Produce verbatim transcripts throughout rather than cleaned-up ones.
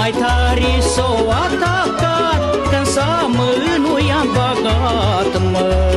mai tare s-o atacat, că-n seamă nu i-am băgat, mă.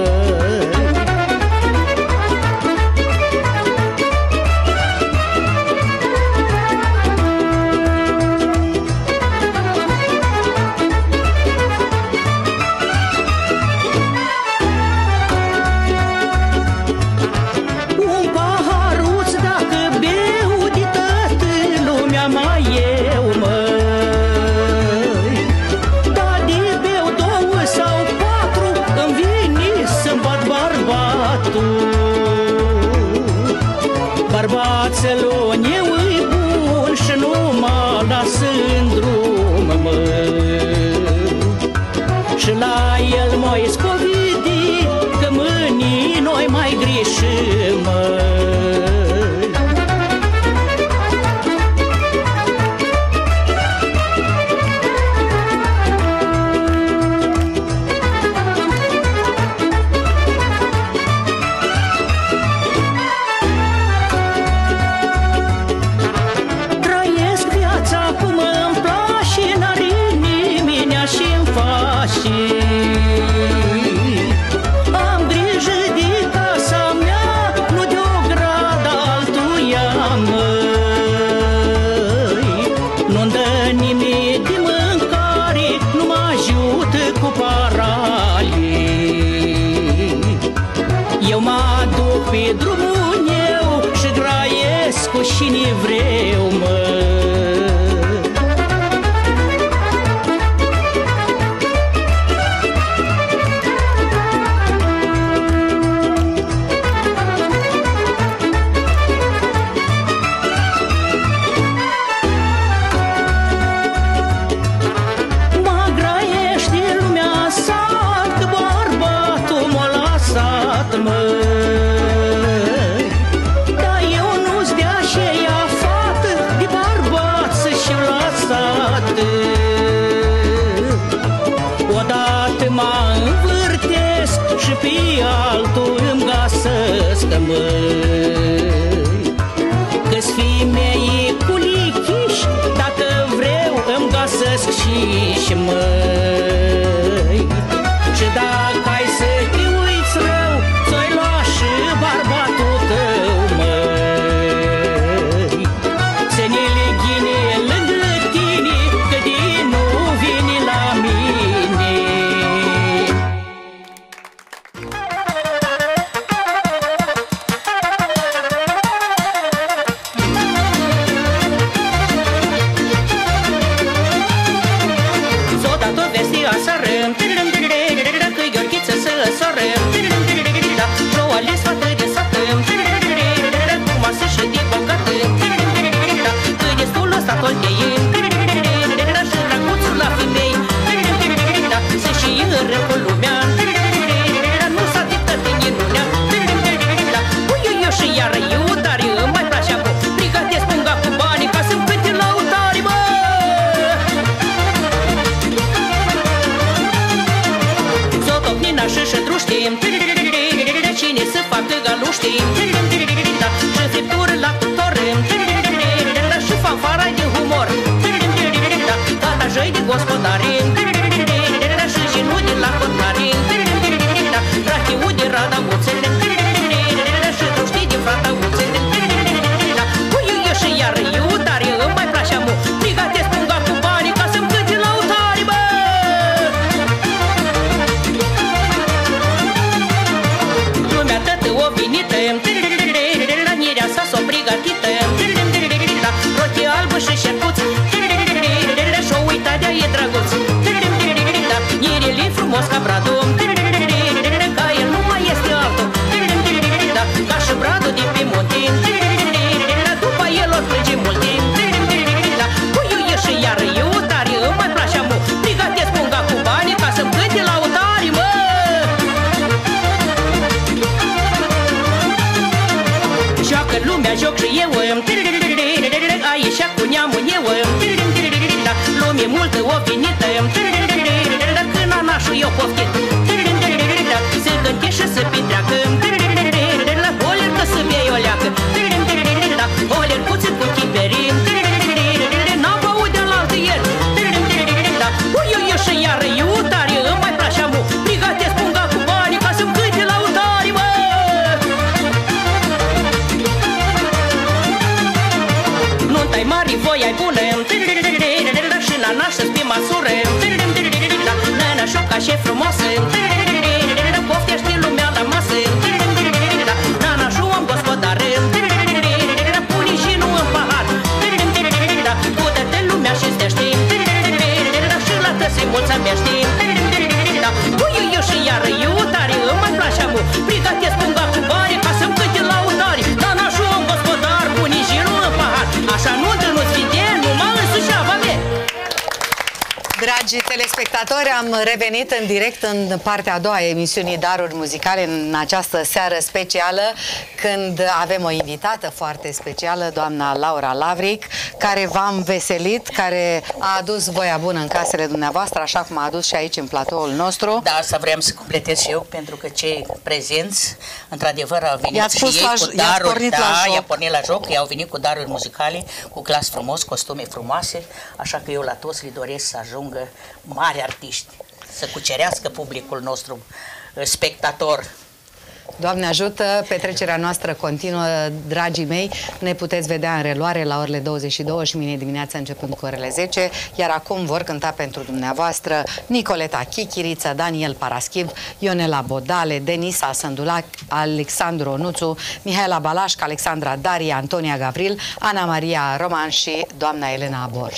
Bărbațelul eu-i bun și nu mă lasă în drum, mă. Și la el m-ai spovedit, că mâinii noi mai greșim, mă. Am grijă de casa mea, nu de o gradă altuia, măi. Nu-mi dă nimic de mâncare, nu mă ajută cu parale. Eu mă duc pe drumul meu și trăiesc cu cine vreau, măi. Dar eu nu-s de aceea fată de bărbat să-și lăsată. Odată mă învârtesc și pe altul îmi găsesc, măi. Că-s femei cu lichiși, dacă vreau îmi găsesc și măi. Și dacă ai să te uiți rău, ți-o-i lua și bărbatul tău, măi. Să ne leghine lângă tine, că din nu vine la mine. S-o dat o vestie asărăm, că-i Gheorghiță să sorăm, plouă ales fată de satăm, frumoasă și de bogată, că destul ăsta tot de ei, și drăguțul la femei, să și îără cu lumea, nu s-a dictat în minunea, ui, eu și iară eu, dar eu mai place acum, pregătesc punga cu banii ca să-mi cânte lăutari, bă! Zotopnina și șătruștim, cine să facă galuștii, și friptură la tutorâm, și fanfara de humor, gata joi de gospodare, și genul de la cotare, rachiul de rada uțele, și truștii de frata uțele, ui, eu și iară eu, dar eu îmi mai place amu, pregătesc punga cu banii ca să-mi cânte lăutari, bă! Lumea tătă o vinită, la mireasa s-o pregătită, rochie albă și șerpuț, și-o uita de-a e drăguț, nirele frumos ca bradul, ca el nu mai este altul, ca și bradul de pe munte, după el o plânge multe, ui, eu ieși iară eu, dar eu mai place amu, pregătesc punga cu banii ca să-mi cânte lăutari, mă! Joacă lumea, joc și eu, aici cu neamul eu, lume multă o venită, când anașul eu poftit, să cânte și să petreacă, o lercă să bea o leacă, o lercuță cu chiperin, n-am băut de-alaltă și frumoasă, poftește lumea la masă. Nana și om gospodar, pune și nu în pahar. Udă-te lumea și stești, și la tăsi mulțămești. Uiu-iu și iară iutare, mă place amu, pregătesc punga cu bare ca să-mi câte laudare. Nana și om gospodar, pune și nu în pahar. Așa nu-ți nu-ți fidel, numai însușeava mea. Dragi telespectatori, am revenit în direct în partea a doua a emisiunii Daruri Muzicale în această seară specială, când avem o invitată foarte specială, doamna Laura Lavric, care v-a înveselit, care a adus voia bună în casele dumneavoastră, așa cum a adus și aici în platoul nostru. Da, asta vreau să completez și eu, pentru că cei prezenți, într-adevăr, au venit și ei cu daruri, da, i-a pornit la joc, i-au venit cu daruri muzicale, cu clas frumos, costume frumoase, așa că eu la toți le doresc să ajungă mari artiști, să cucerească publicul nostru spectator. Doamne ajută, petrecerea noastră continuă, dragii mei, ne puteți vedea în reluare la orele douăzeci și două și mâine dimineața începând cu orele zece, iar acum vor cânta pentru dumneavoastră Nicoleta Chichiriță, Daniel Paraschiv, Ionela Bodale, Denisa Sândulac, Alexandru Onuțu, Mihaela Balașca, Alexandra Daria, Antonia Gavril, Ana Maria Roman și doamna Elena Borș.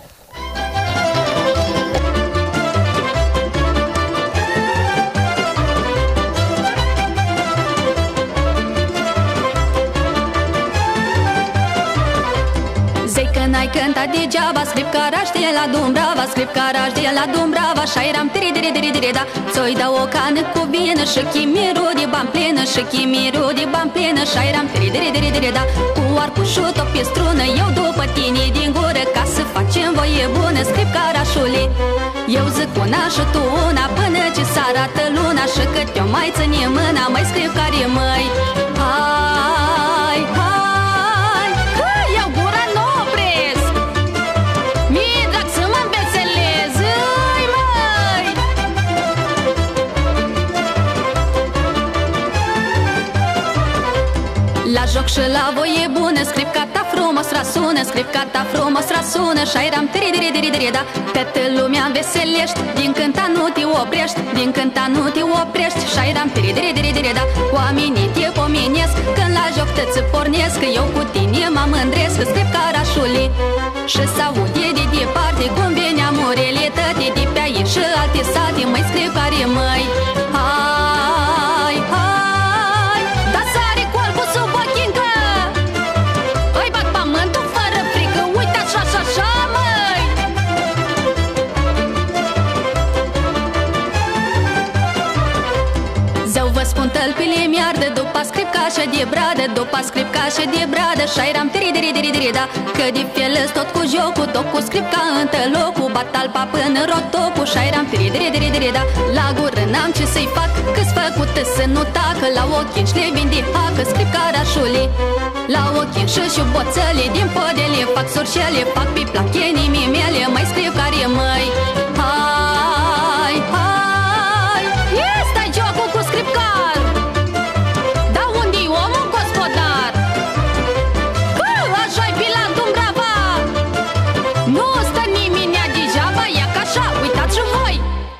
N-ai cântat degeaba, scrip caraș de la Dumbrava, scrip caraș de la Dumbrava, și-airam tiri-diri-diri-diri, da. Ți-oi dau o cană cu vină și chimiru de bani plină, și chimiru de bani plină, și-airam tiri-diri-diri-diri, da. Cu arcușul tot pe strună, eu după tine din gură, ca să facem voie bună, scrip carașule. Eu zic una și tu una, până ce s-arată luna, și că te-o mai ține mâna, mai scrip care măi. Hai, hai. La joc și la voie bună, scrip ca ta frumos rasună, scrip ca ta frumos rasună, și-airam tiri-diri-diri-diri, da. Toată lumea înveselești, din cânta nu te oprești, din cânta nu te oprești, și-airam tiri-diri-diri-diri, da. Oamenii te pomenesc, când la joc te-ți pornesc, că eu cu tine mă mândresc, că scrip carașule. Și s-aude de departe cum vine amurele tăte, de pe aici și alte sate, măi scrip care măi. Hai, hai, da sare colbul sub ochii încă, îi bag pământul fără frică, uite așa și așa, măi. Zău vă spun tălpile mi-ardă, după scrip ca așa de bradă, după scrip ca așa de bradă, și-airam tiri-diri-diri-diri, da. Că de felăs tot cu jocul, tot cu scrip ca întălocul, bat alpa până rotocul, și-airam tiri-diri-diri-diri, da. La gură n-am ce să-i fac, că-s făcută să nu tacă, la ochii le vin de hacă, scrip carașule. La ochii și boțele, din podele fac surșele, fac pe plachenii mele, mai scrip care măi. Hai, hai, este jocul cu scripcar. Da unde-i omul gospodar? Că așa-i pe la Dumbrava, nu stă nimeni degeaba, ia ca așa, uitați și voi.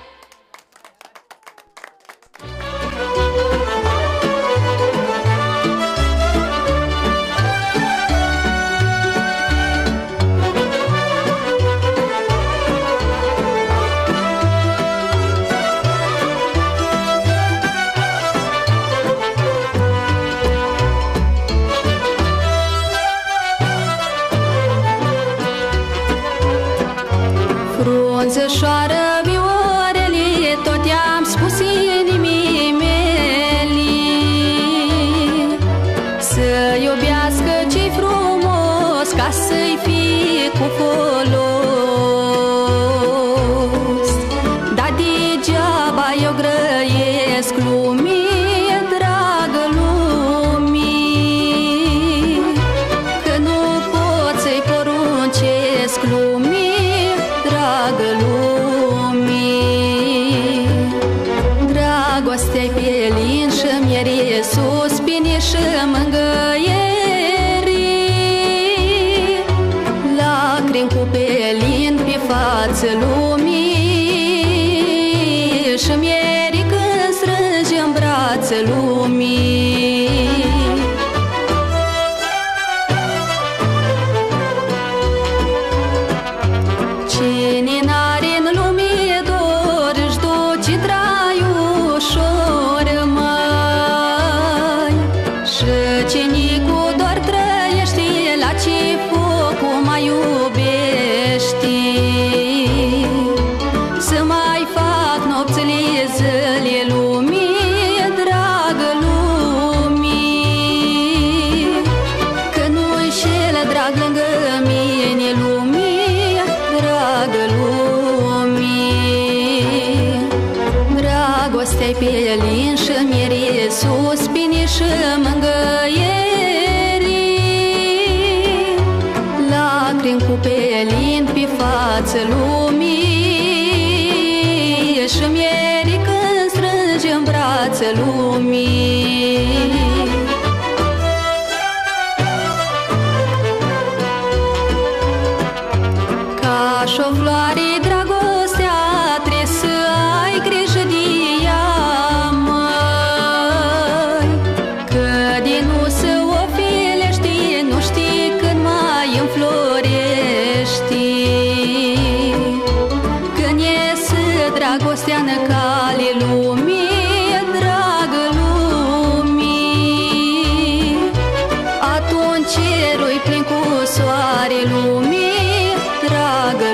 Frunzășoară viorele, tot i-am spus inimii mele, să iubească ce-i frumos, ca să-i fie cu folos. Dar degeaba eu grăiesc lumii, dragă lumii, că nu pot să-i poruncesc lumii, dragă lumii. Dragostea-i pe lin și mierie, suspine și mângâieri, lacrimi cu pelin pe față lumii, Dragostea-i pe lin și mierie, suspini și mângăieri, lacrimi cu pelin pe față lumii și mierii când strânge în brațe lumii. Ca și o floare dragostea trebuie să ai grijă de ea, măi, că de nu se o filești, nu știi când mai înflorești. Când iese dragostea în cale lumii, dragă lumii, atunci cerul-i plin cu soare lumii, dragă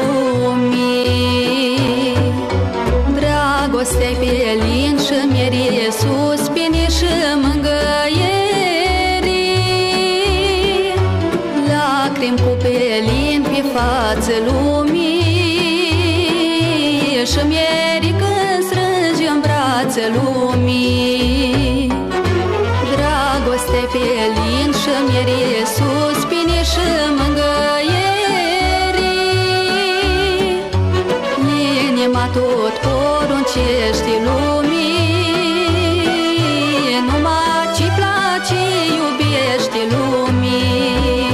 lumii. Dragostea-i pe lin și mierie, suspini și mângăieri, lacrimi cu pelin pe față lumii și mierii când strângi în brațe lumii. Dragostea-i pe lin și mierie, suspini și mângăieri, inima tot poruncește lumii, numai ce-i place iubește lumii.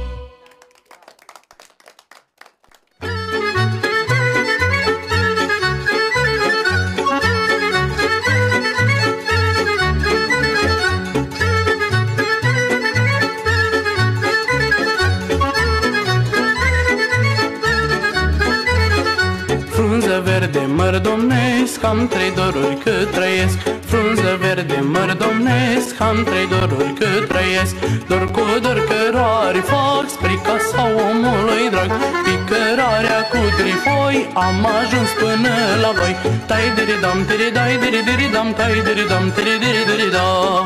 Frunză verde, măr domnesc, am trei doruri cât trăiesc. Frunză verde, măr domnesc, am trei doruri cât trăiesc. Dor cu dor cărare fac spre casa omului drag. Pe cărarea cu trifoi am ajuns până la voi. Tai diri dam, diri dai, diri diri dam, tai diri dam, diri diri diri dam.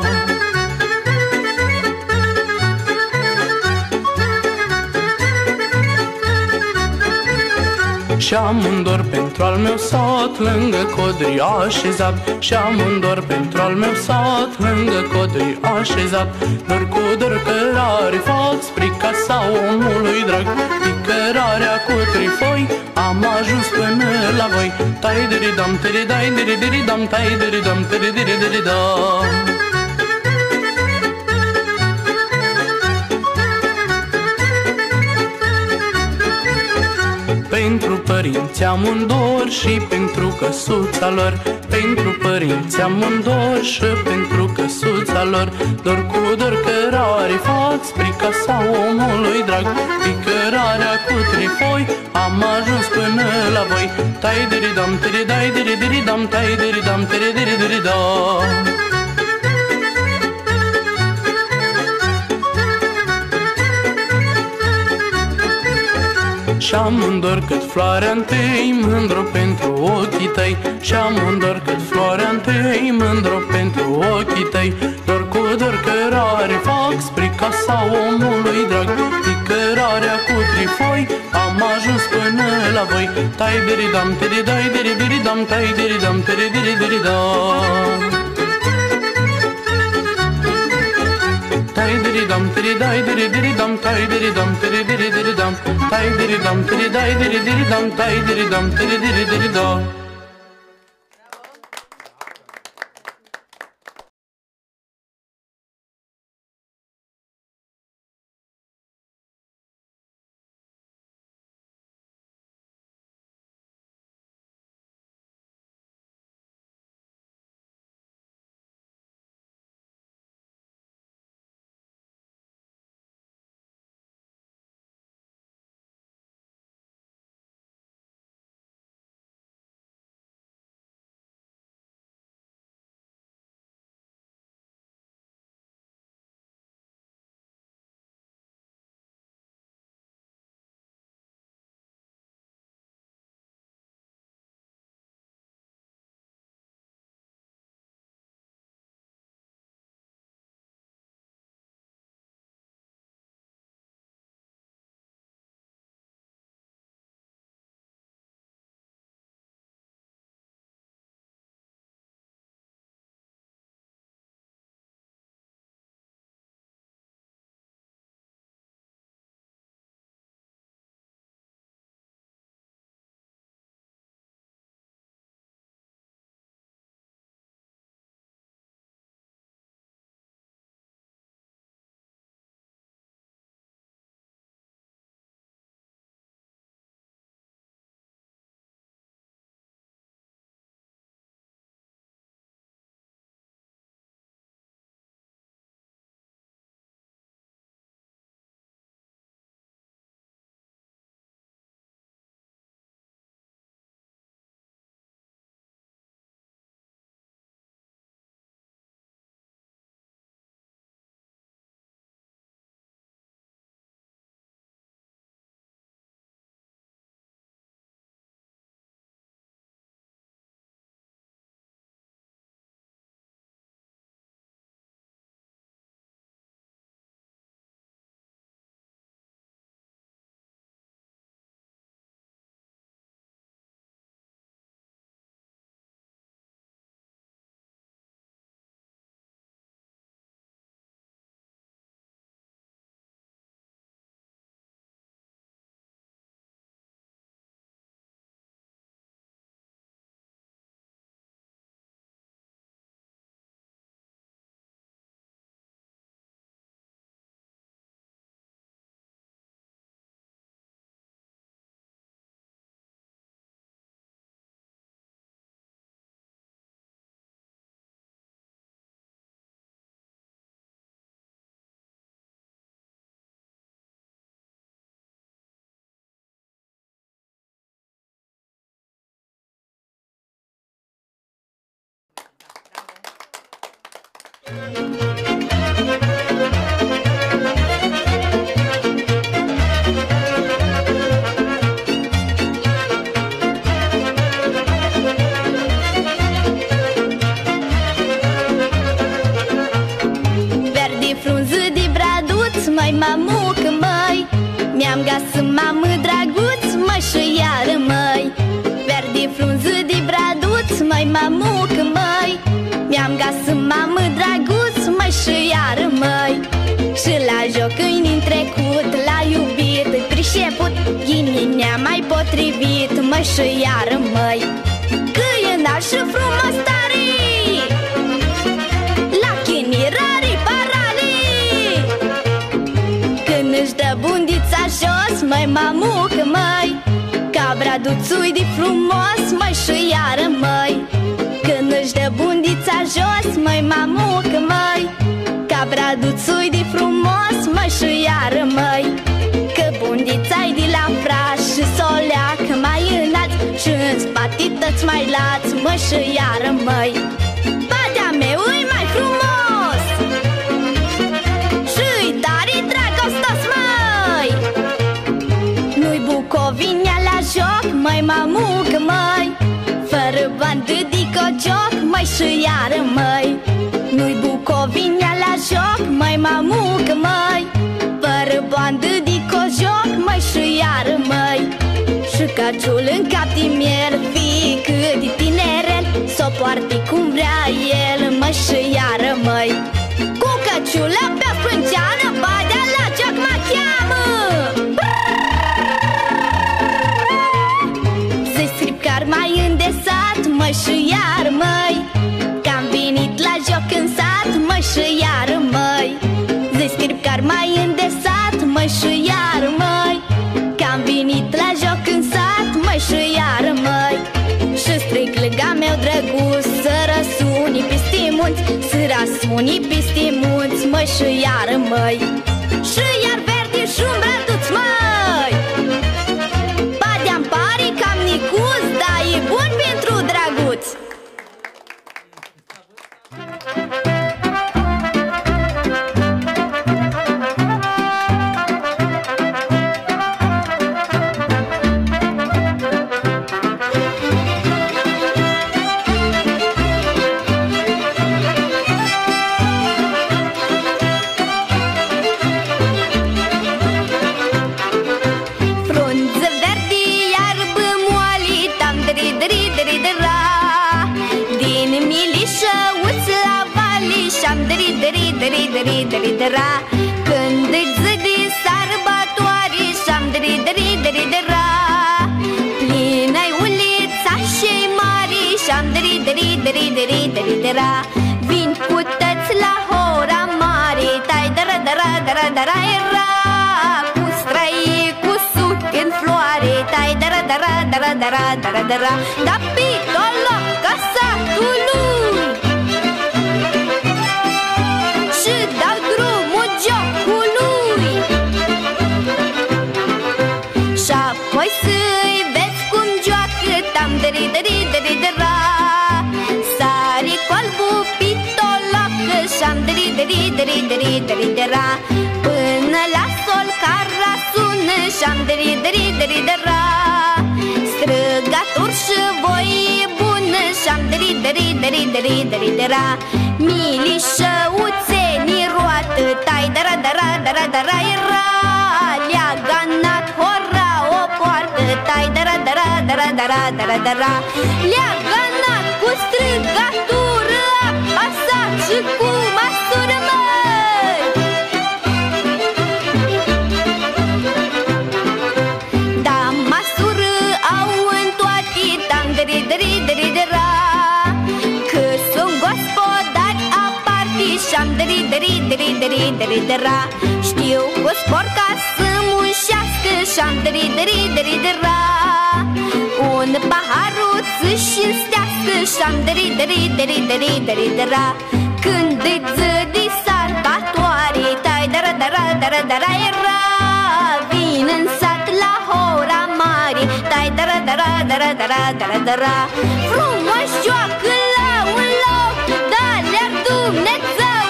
Și-am un dor pentru al meu sat, lângă codri așezat. Și-am un dor pentru al meu sat, lângă codri așezat. Dor cu dor cărare fac spre casa omului drag. Pe cărarea cu trifoi am ajuns până la voi. Tai diri dam, tiri dai, diri diri dam, tai diri dam, tiri diri diri dam. Pentru părinți am un dor și pentru căsuța lor. Pentru părinți am un dor și pentru căsuța lor. Dor cu dor cărare fac spre casa omului drag. Pe cărarea cu trifoi am ajuns până la voi. Tai diri dam, tiri dai, diri diri dam, tai diri dam, tiri diri diri dam. Și-am un dor cât floarea întâi, mândru pentru ochii tăi. Și-am un dor cât floarea întâi, mândru pentru ochii tăi. Dor cu dor cărare fac spre casa omului drag. Pe cărarea cu trifoi am ajuns până la voi. Tai diri dam, tiri dai, diri diri dam, tai diri dam, tiri diri diri dam. Tai diri dam, tiri dai, diri diri dam, tai diri dam, tiri diri diri dam. Tai diri dam, tiri dai, diri diri dam, tai diri dam, tiri diri diri dam. Mamuc, măi, mi-am găsit mamă drăguț, măi, și iară, măi. Verde frunză de braduț, măi, mamuc, măi, mi-am găsit mamă drăguț, măi, și iară, măi. Și la joc în trecut, la iubit, prișeput, ghininea mai potrivit, măi, și iară, măi. Că e înalt și frumos tare, la chinirari parale. Când își dă bundița jos, măi, mamuc, măi, ca braduțui de frumos, măi, și iară, măi. Când își dă bundița jos, măi, mamuc, măi, ca braduțui de frumos, măi, și iară, măi. Că bundița-i de la fraș și s-o leacă mai înalt și în spate tăți mai lați, măi, și iară, măi. Badea meu e mai frumos și-i tare dragostos, măi. Nu-i Bucovinea la joc, măi, mamuc, măi, fără bandă de cocioc, măi, și iară, măi. Nu-i Bucovinea la joc, măi, mamuc, măi, fără bandă de cocioc, măi, și iară, măi. Și căciul în cap de miel, fie cât de tinerel, s-o poarte cum vrea el, măi, și iară, măi. Cu căciula pe sprânceană, badea la joc mă cheamă. Să-i scripcar mai îndesat, măi, și iară, măi, că-am venit la joc în sat, măi, și iară, măi. Să-i scripcar mai îndesat, măi, și iară, măi, că-am venit la joc în sat, măi, și iară, măi. Și stric lâga meu drăguț, să răsuni peste munți, să răsuni peste munți, măi, și iară, măi. Și iar verde și-un braduț, măi. Badea-mi pare cam nicuț, dar e bun pentru drăguț. Când îți zi de sărbătoare și-am dri-dri-dri-dri-dra, plină-i ulița și-i mare și-am dri-dri-dri-dri-dri-dra. Vin cu tăți la hora mare, tai-dara-dara-dara-dara era, cu străie, cu suc în floare, tai-dara-dara-dara-dara-dara. Da pitoloc ca satul lui și dau drumul jocului. Și-apoi să-i vezi cum joacă, tam dri-dri-dri-dra, sari colbu pitoloc și-am dri-dri-dri-dri-dri-dra, până la sol cara sună și-am dri-dri-dri-dra, străgatur și voie bună și-am dri-dri-dri-dri-dri-dra. Milișăuțenii roată, tai-dara-dara-dara-dara era, le-a ganat hora o poartă, tai-dara-dara-dara-dara-dara, le-a ganat cu străgatură, apasat și cu măsură, măi. Da, măsură au în toate, tam dri-dri-dri-dra, că sunt gospodari aparte și-am dri-dri-dri-dri-dri-dra. Știu cu spor ca să mușească și-am dri-dri-dri-dra, un paharuț și-n stească și-am dri-dri-dri-dri-dri-dra. Când îți zi de sărbătoare, tai-dara-dara-dara-dara era, vin în sat la hora mare, tai-dara-dara-dara-dara-dara. Frumos joacă la un loc, dar le-ar Dumnezeu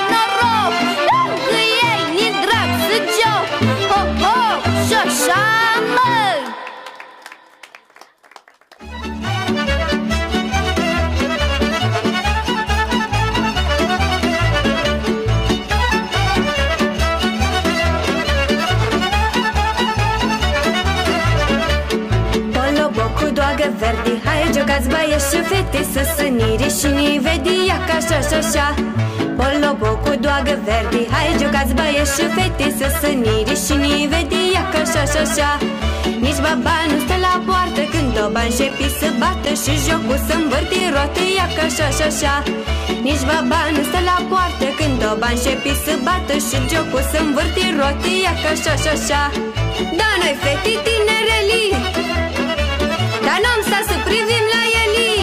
băieți și fete să sănire și ni vede ia ca așa și așa. Polobo cu doagă verde, hai jucați băieți și fete să sănire și ni vede ia ca așa și așa. Nici baba nu stă la poartă când doba începi să bată și jocul să învârte roată ia ca așa și așa. Nici baba nu stă la poartă când doba începi să bată și jocul să învârte roată ia ca așa și așa. Da, noi fete tinerelii, dar n-am stat să privim la elii.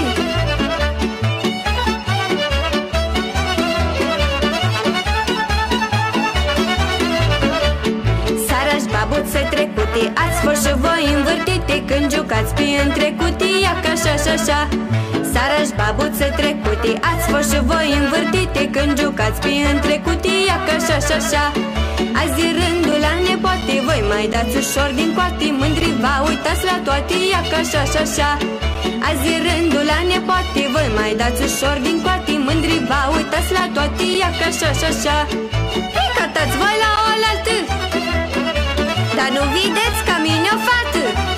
Sarași babuțe trecute, ați fost și voi învârtite când jucați pe întrecute, ia ca așa și așa. Sarași babuțe trecute, ați fost și voi învârtite când jucați pe întrecute, ia ca așa și așa. Azi e rândul la nepoate, voi mai dați ușor din coate, mândri va uitați la toate, ia ca așa și așa. Azi e rândul la nepoate, voi mai dați ușor din coate, mândri va uitați la toate, ia ca așa și așa. Hei, catați voi la oaltă, dar nu vedeți ca mine o fată.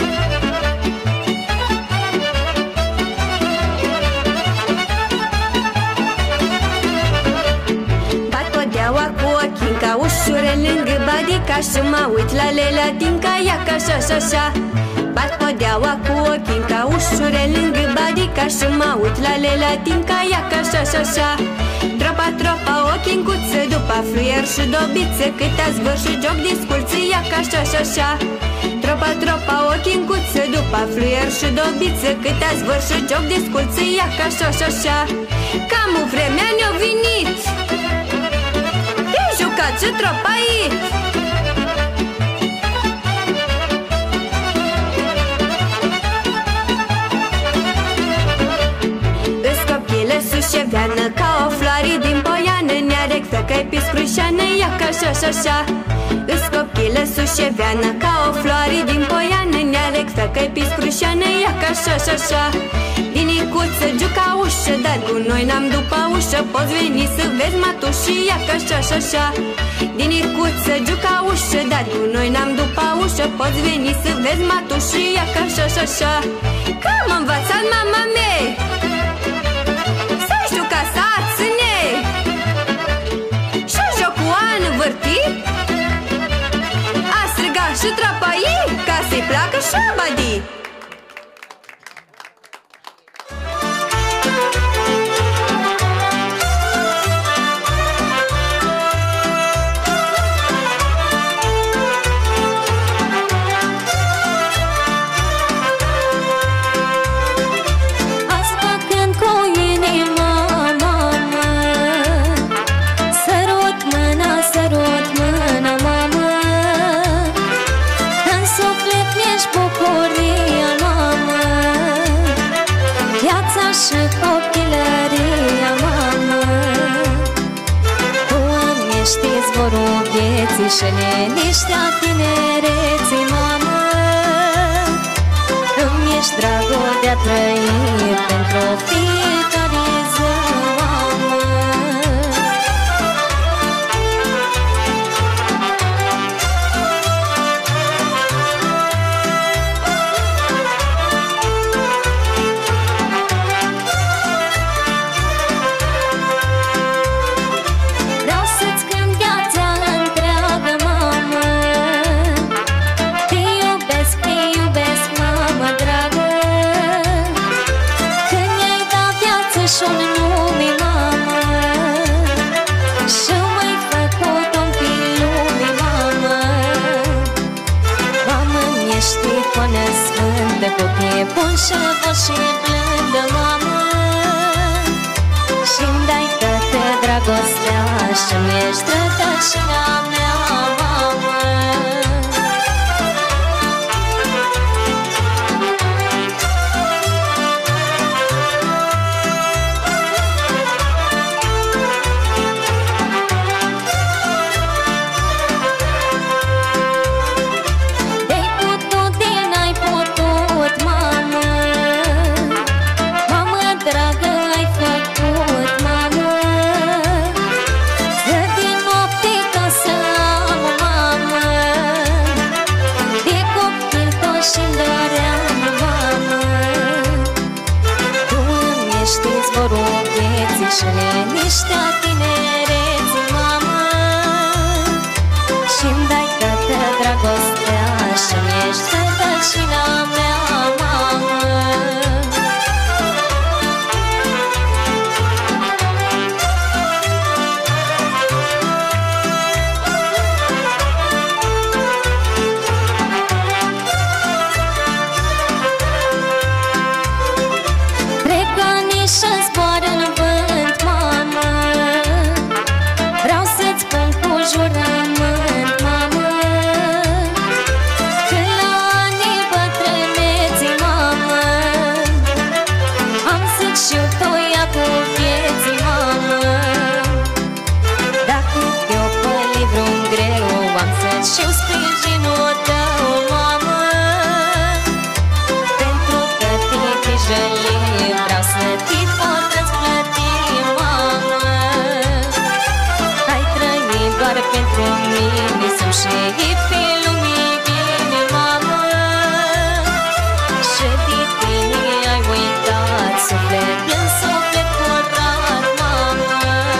Bat podeaua cu ochii ca ușure lângă badica și mă uit la lelea dinca, ia ca așa și așa. Bat podeaua cu ochii ca ușure lângă badica și mă uit la lelea dinca, ia ca așa și așa. Tropa, tropa, ochii în cuță, după fluier și dobițe, câte-a zvâr și joc disculță, ia ca așa și așa. Tropa, tropa, ochii în cuță, după fluier și dobițe, câte-a zvâr și joc disculță, ia ca așa și așa. Cam o vremea ne-a venit, te-ai jucat și tropait. Sușeveană ca o floare din poiană, ne-arec făcă-i pe scrușeană, ia ca așa și așa. Îs copilă sușeveană ca o floare din poiană, ne-arec făcă-i pe scrușeană, ia ca așa și așa. Dinicuță juca ușă, dar cu noi n-am după ușă, poți veni să vezi matușă, ia ca așa și așa. Dinicuță juca ușă, dar cu noi n-am după ușă, poți veni să vezi matușă, ia ca așa și așa. Că m-a învățat mama mea ca să ține și joc cu ani vârtit, a striga și trapăi ca să-i placă și abadii. Și liniștea tinereții, mamă, îmi ești dragul de-a trăi pentru fiecare zi, mamă. Vreau să-ți cânt viața întreagă, mamă, te iubesc, te iubesc, mamă dragă. Când mi-ai dat viață și-un nume, mamă, și m-ai făcut om pe lume, mamă. Mamă, mi-ești icoană sfântă, cu piept bun și voce și blândă, mamă, și-mi dai toată dragostea și-mi ești rădăcina mea, mamă. De-ai putut, de n-ai putut, mamă, mamă dragă, ai făcut, mamă, zi de noapte ca să știți vorul vieții și liniștea tinereții, mamă. Și-mi dai toată dragostea și-mi ești rădăcina mea, mamă. Și-o sprijinul tău, mamă. Pentru că te grijăli vreau să te pot răsplăti, mamă. Ai trăit doar pentru mine, să-mi și pe lumii bine, mamă. Și de tine ai uitat, suflet în suflet curat, mamă.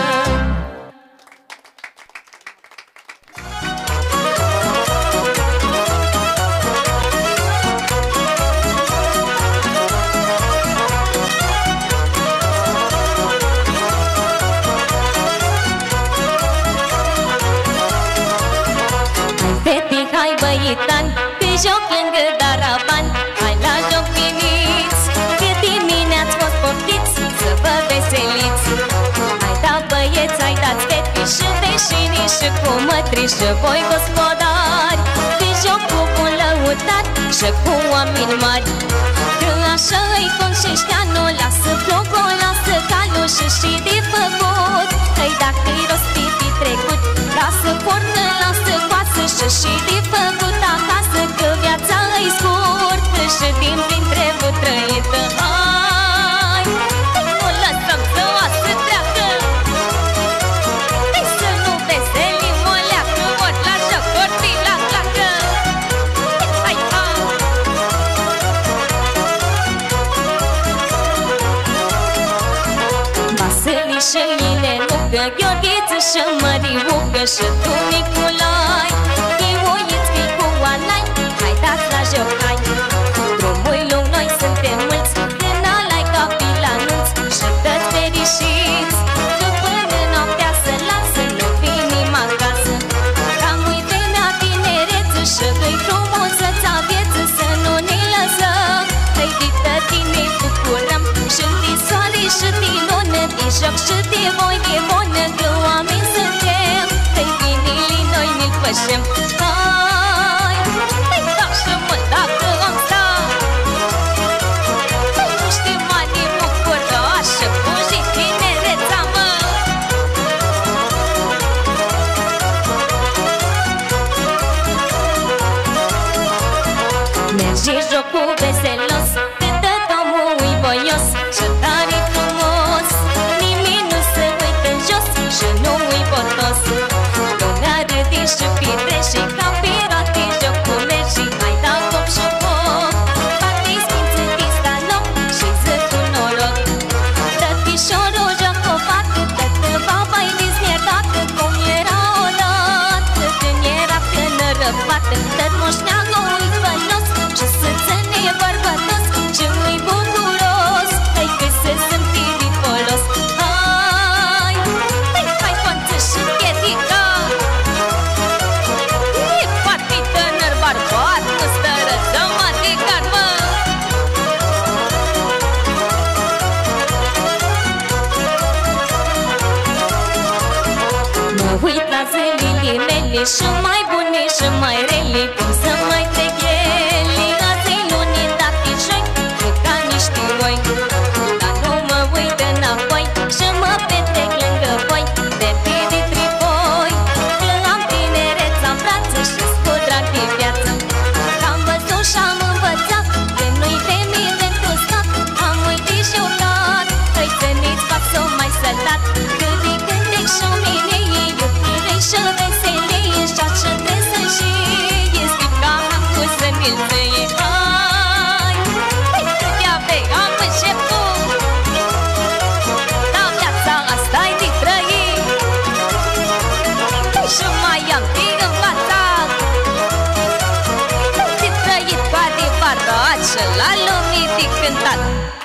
Băietan, pe joc lângă Daraban, hai la joc veniți, că dimineați fost poftiți să vă veseliți. Hai da băieți, hai dați fete și veșini și cu mătri și voi gospodari, pe joc cu bun lăutat și cu oameni mari. Că așa-i cum și șteanul, lasă flocul, lasă calul și și de făcut. Hai dacă-i rospit de trecut, lasă pornă, lasă coasă și și de făcut acasă, că viața-i scurtă și timp din trebuie trăită. Hai, nu lăsăm să oasă treacă, hai să nu veselim o leacă, ori la joc, ori fi la clacă. Hai, hai, Vasile și Ilenucă, Gheorghiță și Măriucă și tu, Nicolai, Ioiți, Ficu, Alai, hai dați la joc, hai. Drumul lung, noi suntem mulți, din alai ca fi la nunți și toți fericiți, că până noaptea să lasă, nu venim acasă. Cam uite mea tinereță și că-i frumuseța vieță, să nu ne lăsăm. Hai de tine bucurăm și de soare și de lună, de joc și de voi de bună, că oameni suntem. Hai binele noi ne-l pășem. Hai, hai da și mă dacă am sta. Hai nu știu mani bucurașă, fugi tinereța, mă. Mergi jocul veselos, de tot omul-i voios și tare frumos. Nimeni nu se uită în jos și nu-i potos. Lumea râde și petrește ca pirate, jocul mergi, hai da cop și foc. Bate sfință din staloc și zic cu noroc. Tătișorul joc o fată, tătă baba-i dezmierdată, cum era odată când era tânără fată. Tăt moșneagă-i fănos și să ține bărbătos și nu-i bucuros. Hai că să sunt de folos. Hai, hai, hai, ponță și piedică. E foarte tânăr bărbat, nu stă răzăm adică, mă. Mă uit la zilele mele și mai bune și mai rele, cum să mai trec ele. Azi-i luni, date joi, nu ca niște oi. Dar nu mă uit înapoi și mă petrec lângă voi, de pe de tripoi. Că am tinereț, am brață și-s cu drag de viață. Am văzut și-am învățat că nu-i de mine tu stat. Am uitat și udat, hai să ne-ți fac să mai săltat. Că de cântec și-o mine e iubire și veselie, și-așa trebuie să și e scris ca am cu să cântat.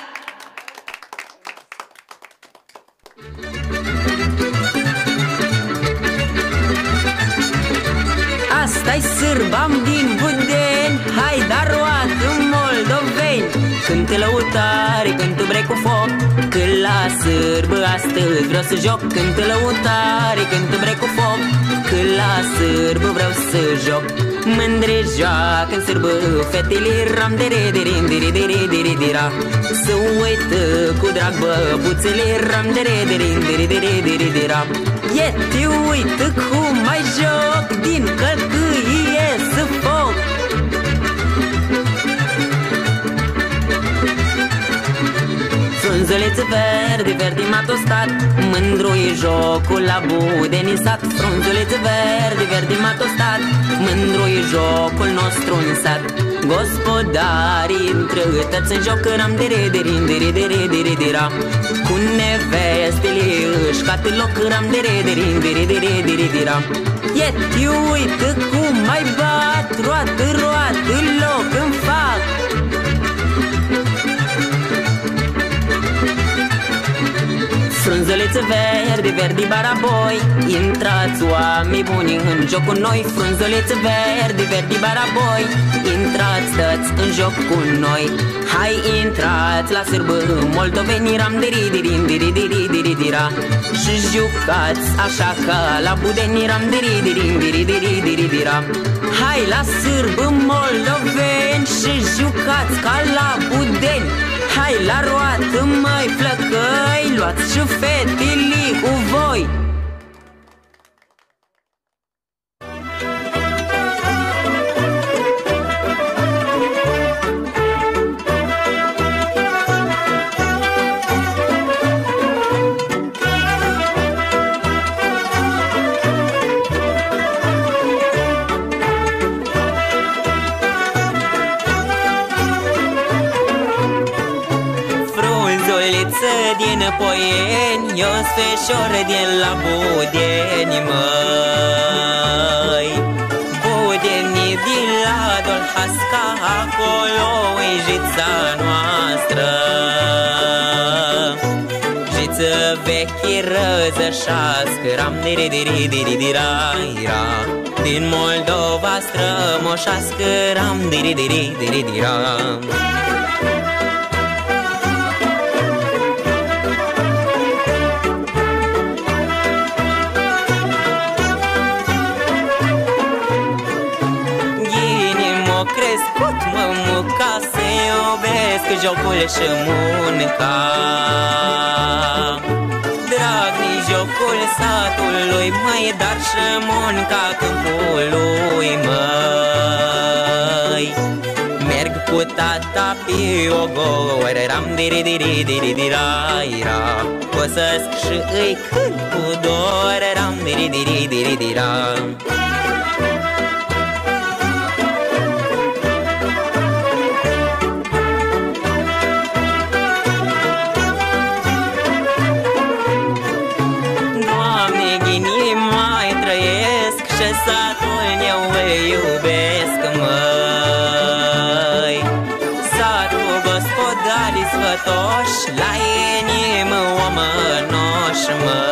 Asta-i sârbam din Budeni, hai dar roată moldoveni. Cântă lăutare, cântă bre cu foc, că la sârbă astăzi vreau să joc. Cântă lăutare, cântă bre cu foc, că la sârbă vreau să joc. Mândre joacă în sârbă fetele, ram de re de re de re de re de re de ra. Să uită cu drag băbuțele, ram de re de re de re de re de re de ra. E, te uită cum mai joc, din călcâie să foc. Frunzulețe verde, verde m-a tostat, mândru-i jocul la Budeni sat. Frunzulețe verde, verde m-a tostat, mândru-i jocul nostru în sat. Gospodarii între tăți în joc, ram de re de re de re de re de re de ra. Cu nevestele își cată loc, ram de re de re de re de re de re de ra. E, te uită cum mai bat, roată, roată, loc îmi fac. Frunzulețe verde, verdi baraboi, intrați oameni buni în joc cu noi. Frunzulețe verde, verdi baraboi, intrați, stați în joc cu noi. Hai intrați la sârbă moldoveni, ram de ri de ri de ri de ri de ri de ra. Și jucați așa ca la Budeni, ram de ri de ri de ri de ri de ri de ra. Hai la sârbă moldoveni și jucați ca la Budeni. Hai la roată, măi flăcăi, luați și fetele cu voi. Din Poieni, eu sfeșor din la Budeni, măi. Budeni din la Dolhasca, acolo-i jița noastră. Jiță vechi răzășească, ram de re de re de re de ra, ra. Din Moldova strămoșească, ram de re de re de re de ra. Crescut mă ca să iubesc jocul și munca. Drag-mi jocul satului, măi, dar și munca câmpului, măi. Merg cu tata pe ogor, ram de re de re de re de ra, ra. Păsesc și îi cânt cu dor, ram de re de re de re de ra. Satul eu îl iubesc, măi. Satul gospodarii sfătoși, la inimă omănoși,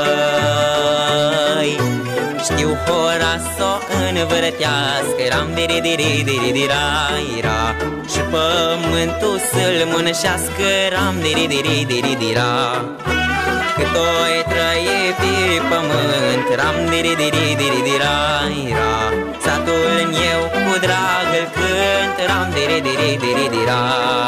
măi. Știu hora s-o învârtească, ram de re de re de re de ra, ra. Și pământul să-l mânășească, ram de re de re de re de ra. Cât o-i trăie pe pământ, ram de re de re de re de ra, ra. Satul eu cu drag îl cânt, ram de re de re de re de ra.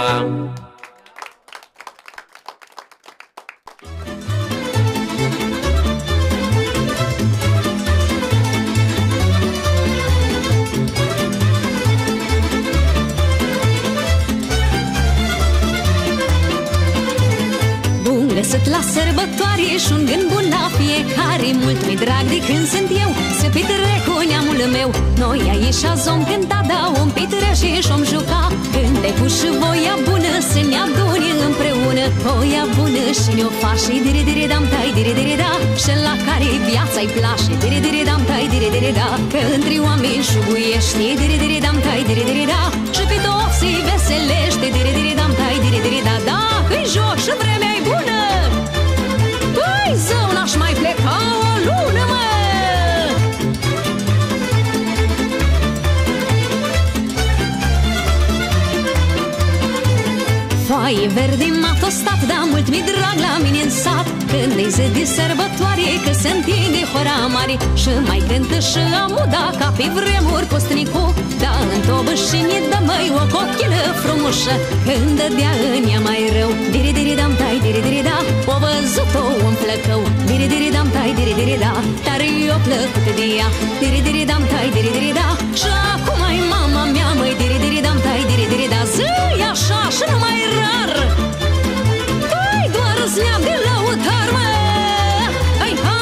Găsăt la sărbătoare și un gând bun la fiecare. Mult mi drag de când sunt eu să petrec cu neamul meu. Noi aici azi-om cânta, da, om petre și om juca. Cântecul și voia bună să ne adune împreună. Voia bună și ne-o face dire dire dam tai dire dire da. Și la care viața-i place dire dire dam tai dire dire da. Că între oameni șubuiește dire dire dam tai dire dire da. Și pe toți îi veselește dire dire dam tai dire diri-diri-da. Dacă-i joc și vremea-i bună, păi zău, n-aș mai pleca o lună, mă! Foaie verde m-a tostat, dar mult mi drag la mine în sat. Când e zi de sărbătoare, că se întinde hora mare și mai cântă și amuda ca pe vremuri costnicu. Dar în tobă și ne dă măi o cochilă frumoșă, când dădea în ea mai rău. Diri-diri-dam-tai, diri-diri-da, o văzut-o în plăcău. Diri-diri-dam-tai, diri-diri-da, tare i-o plăcut de ea. Diri-diri-dam-tai, diri-diri-da, și acum ai mama mea, măi. Diri-diri-dam-tai, diri-diri-da, zi așa și nu mai rar. Păi doar-ți neam de lăutar, mă. Hai, ha,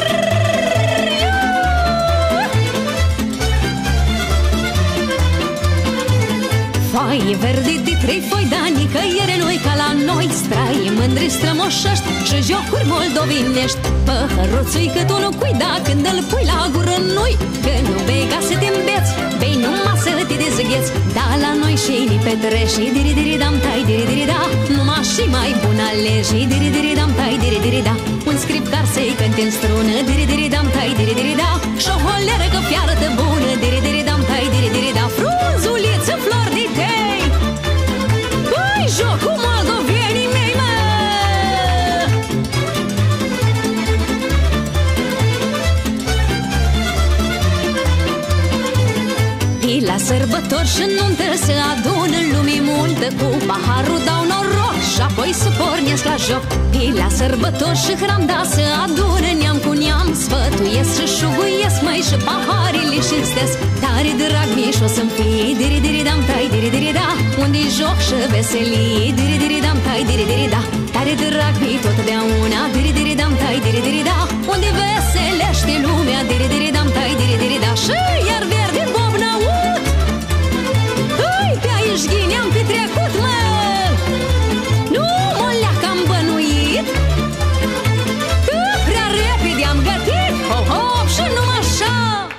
foaie verde de trei foi, dar nicăieri nu-i ca la noi. Strai mândri strămoșești și jocuri moldovenești. Păhăruțui cât unul cuida când îl pui la gură nu-i. Că nu bei ca să te îmbeți, bei numai să te dezgheți. Dar la noi și-i ni petrești, diri-diri-dam-tai, diri-diri-da, numai și mai bun alegi. Diri-diri-dam-tai, diri-diri-da, un scripcar să-i cânte în strună. Diri-diri-dam-tai, diri-diri-da, și o holeră că fiartă bună. Diri-diri-dam-tai, diri-diri-da, frunzuliță, flori de tei. Băi, jocul moldovenii mei, mă! La sărbători și nuntă se adună în lumii multă. Cu paharul dau noroc și apoi se pornesc la joc. La sărbători și hram, da, se adună neam cu neam. Sfătuiesc și șuguiesc, măi, și paharile și-nstesc. Tare drag mi-și o să-mi fie, diri-diri-dam-tai, diri-diri-da, unde-i joc și veselii. Diri-diri-dam-tai, diri-diri-da, tare drag mi-i totdeauna. Diri-diri-dam-tai, diri-diri-da, unde veselește lumea. Diri-diri-dam-tai, diri-diri-da, și iar verde bob n-aud. Hai, pe aici ghine-am petrecut, mă! Nu, moleac am bănuit, că prea repede am gătit. Hop-hop și numai așa.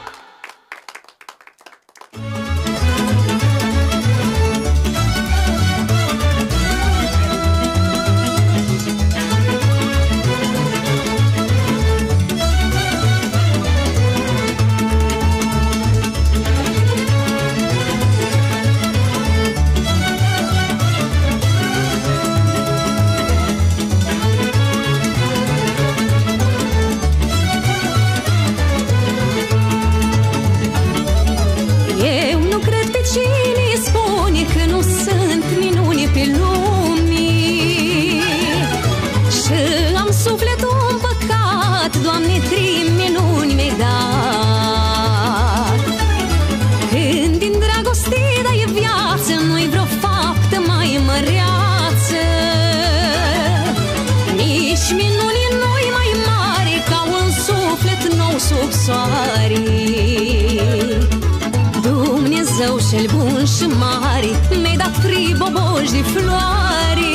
Dumnezeu cel bun și mare mi-ai dat trei boboși de floare,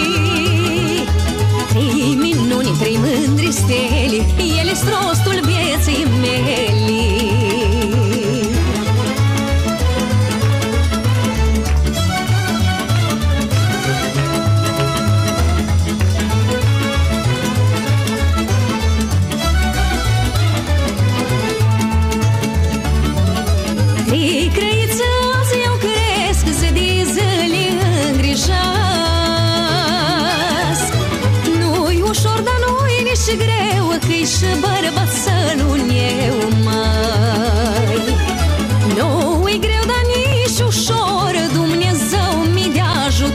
trei minuni, trei mândri stele, ele-s rostul vieții mele. Și greu că-i și bărbățelul eu, măi. Nu-i greu, dar nici ușor, Dumnezeu mi dea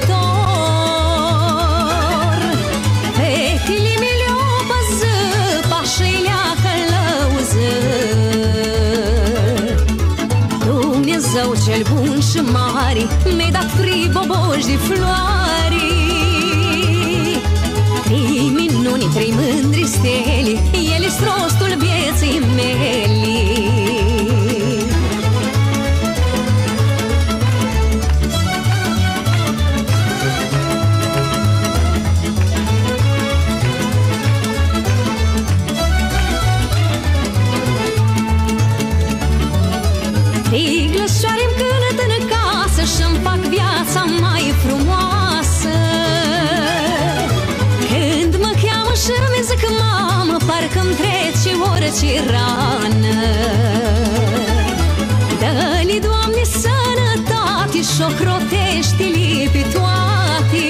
ajutor. Fetele mi le-o păză, pașii le-a călăuză. Dumnezeu cel bun și mare mi-ai dat trei boboși de floare, trei minuni, trei mândri stele, ele-s rostul vieții mele. Trei glășoare-mi cântă în casă și-mi fac viața mai frumoasă. că-mi trece orice rană. Dă-li, Doamne, sănătate și ocrotește-li pe toate.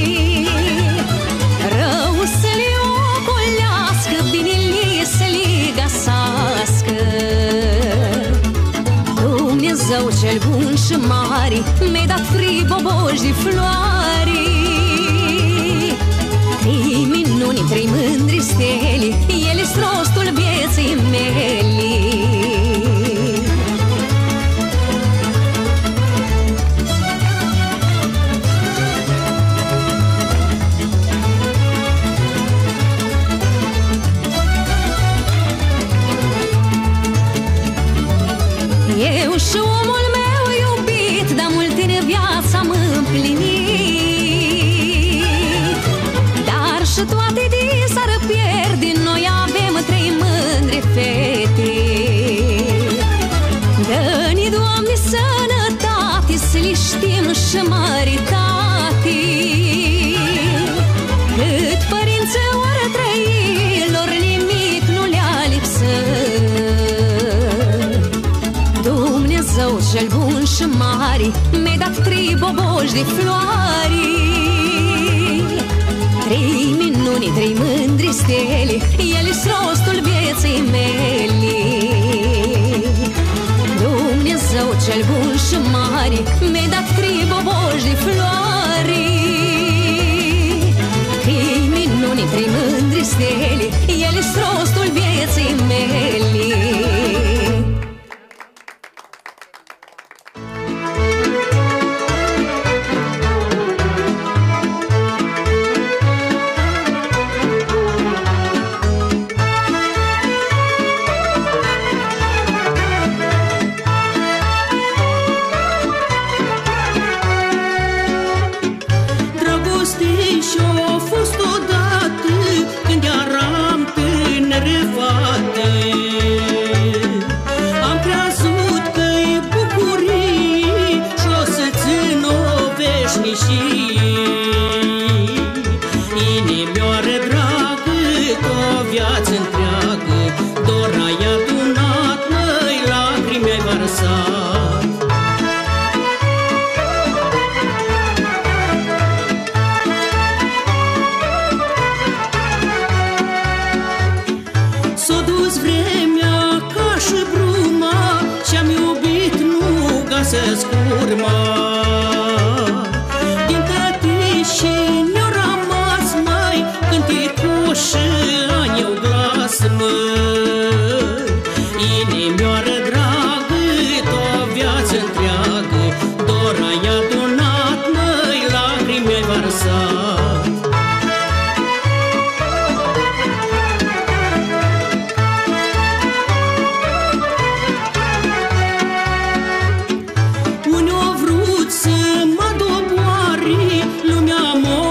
Rău să le ocolească, bine-li să le găsească. Dumnezeu cel bun și mare mi-ai dat frii boboși de floare. Trei minuni, trei mândri stele, ele-s rostul vieții mele. Eu și omul meu iubit, dar mult în viața am împlinit. Dar și toate de s-ar pierde, noi avem trei mândre fete. Dă-ne, Doamne, sănătate, să le știm și măritate. Cât părință ori trăilor, nimic nu le-a lipsat. Dumnezeu cel bun și mare mi-ai dat trei boboși de floare. Trei minuni, trei mândri stele, ele-s rostul vieții mele. Dumnezeu cel bun și mare mi-ai dat trei boboși de floare. Trei minuni, trei mândri stele, ele-s rostul vieții mele.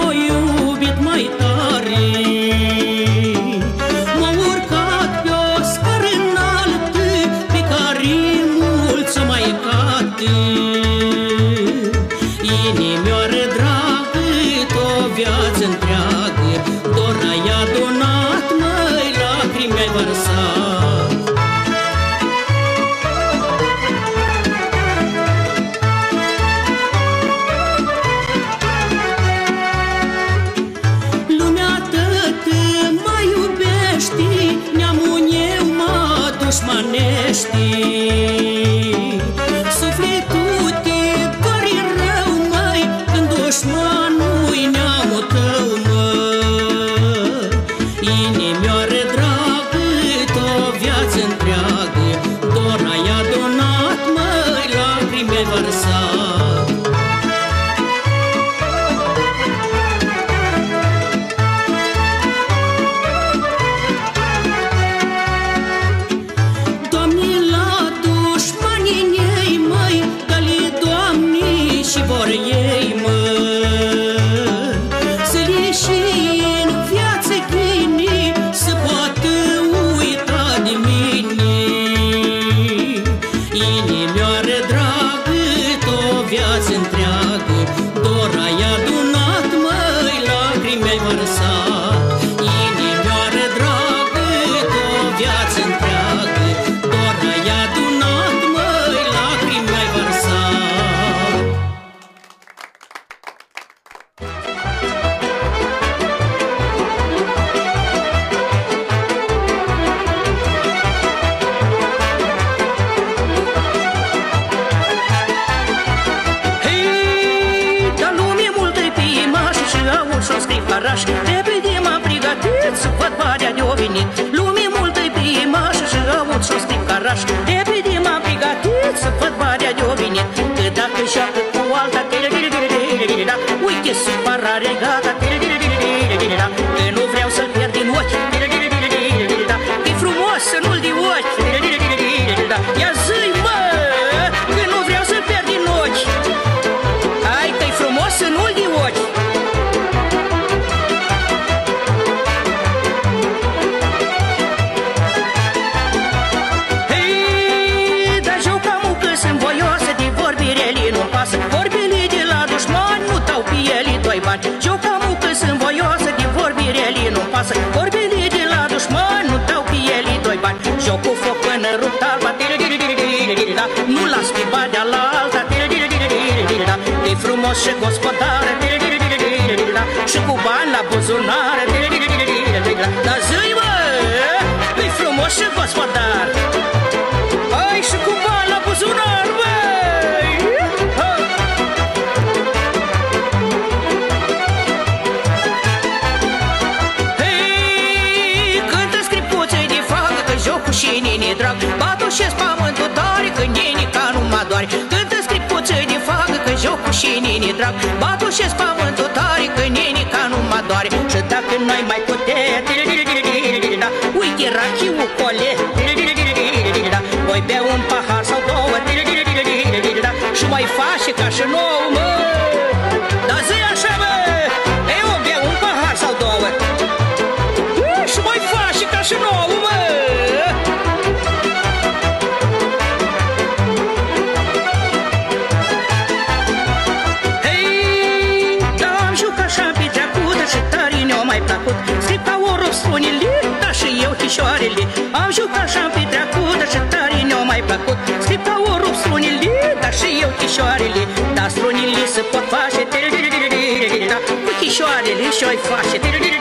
M-a urcat pe o pasă, vorbele de la dușman nu dau pe ele doi bani. Joc cu foc până rupt alba, nu las pe badea la alta, e frumos și gospodar, și cu bani la buzunar. Dar zi, mă, e frumos și gospodar, ai și cu bani la buzunar, băi. Hei, cântă scripuțe de facă, că jocul și nene drag, batoșesc pământul tare, că nenica nu mă doare. Cântă scripuțe de facă, că jocul și nene drag, batoșesc pământul tare, că nenica nu mă doare. Și dacă noi mai putea, uite rachiul cole, voi bea un pahar sau două, și mai face ca și nouă, mă. Dar zi așa, mă, eu bea un pahar sau două, și mai face ca și nouă, mă. Hei, da, am jucat așa pe treacută și tare ne-au mai plăcut. Scripta o rup strunile, dar și eu chișoarele. Am jucat așa pe treacută și tare ne-au mai plăcut. Scripta o rup strunile, dar și eu chișoarele. Dar strunile se pot face cu chișoarele și-o-i face.